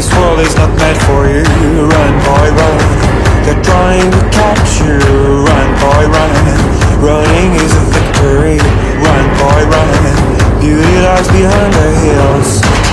This world is not meant for you. Run, boy, run. They're trying to catch you. Run, boy, run. Running is a victory. Run, boy, run. Beauty lies behind the hills.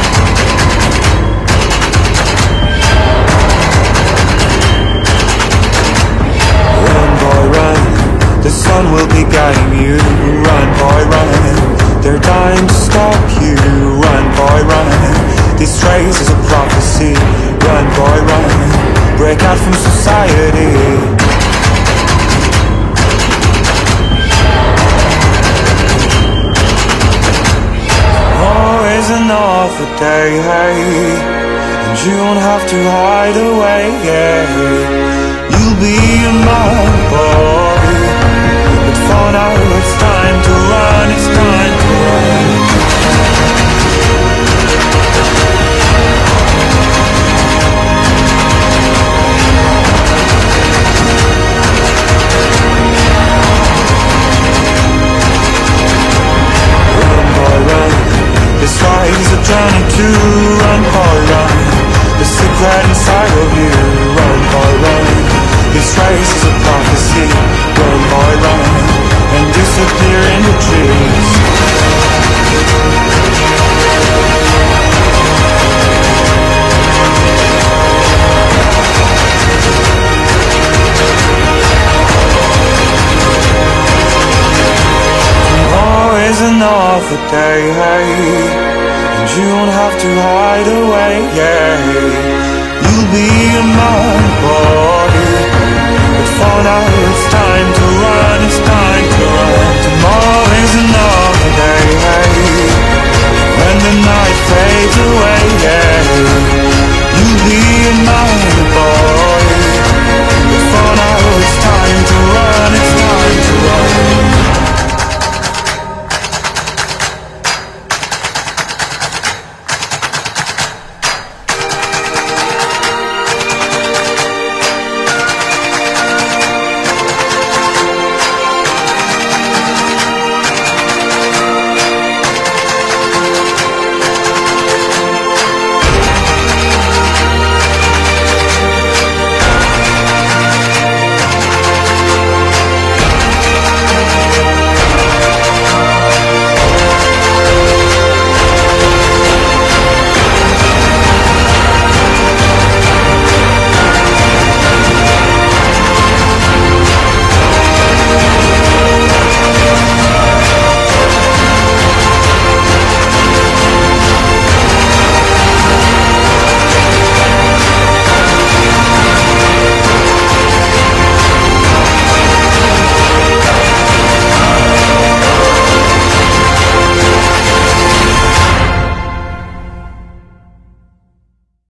Run, boy, run. The sun will be guiding you. Run, boy, run. They're dying to stop you. Run, boy, run. This race is a prophecy. Run, boy, run. Break out from society. Always another day, hey, and you won't have to hide away, yeah. You'll be a man, boy, but for now it's time to run, it's time to run. This life is a journey to run, boy, run. The secret inside of you. Run, boy, run. This race is a prophecy. Run, boy, run. And disappear in the trees. Tomorrow is another day, hey, and you won't have to hide away, yeah. You'll be a man, boy, but for now it's time to run, it's time to run. Tomorrow is another day, hey, when the night fades away.